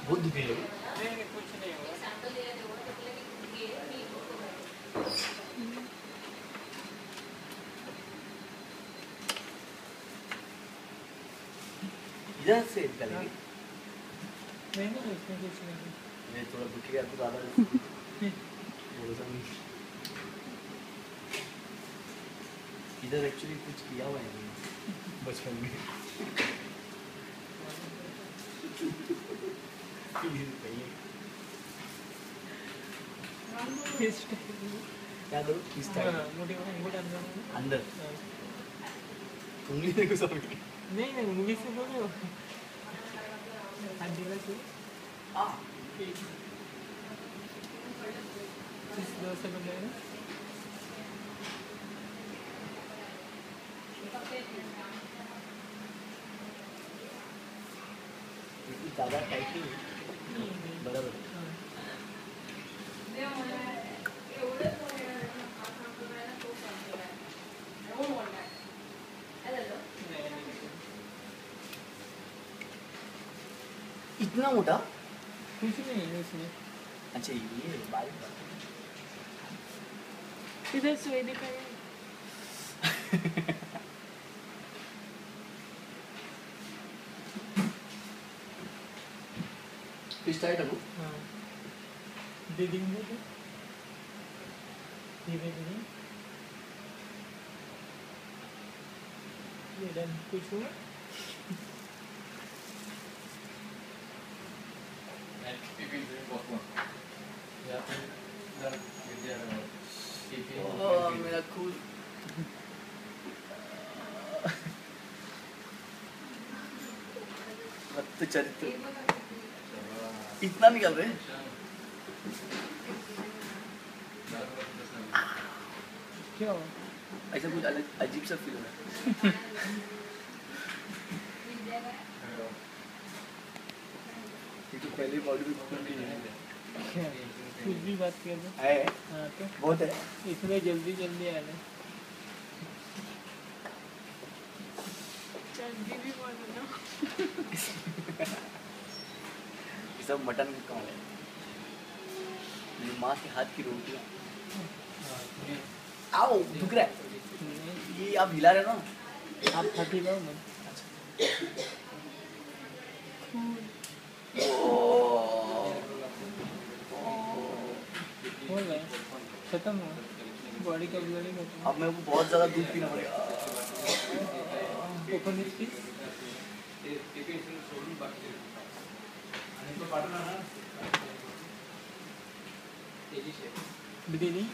बहुत दुखी है। नहीं कुछ नहीं होगा। इधर से निकालेंगे। नहीं इसमें कुछ नहीं। मैं थोड़ा दुखी है तो ज़्यादा भरोसा नहीं। इधर एक्चुअली कुछ किया हुआ है बचपन में। क्या दो किस टाइप अंदर उंगली देखो सब नहीं उंगली से बोले हो हड्डी से इस दो से बोले ज़्यादा टाइट नहीं बराबर। इतना मोटा कुछ नहीं है इसमें। अच्छा ये बारीक इधर सुई दिखाइए। किस टाइट है वो? हाँ दीदी में तो धीरे धीरे ये डन कुछ हुआ। मेरा खून तो चरित्र इतना निकल रहे क्या ऐसा कुछ अलग अजीब सा फील हो रहा है। ये तो पहले बॉडी भी खून नहीं है। कुछ भी बात कर दो है हाँ तो बहुत है इसमें जल्दी जल्दी आ रहा जल्दी भी बोलो ये सब मटन का है। ये माँ के हाथ की रोटियाँ आओ दुख रहा है। ये आप हिला रहे हो ना आप फटी लो ना। हो गया खत्म हुआ बॉडी का ब्लडिंग खत्म। अब मेरे को बहुत ज़्यादा दूध पीना पड़ेगा। ओपन इसकी दीदी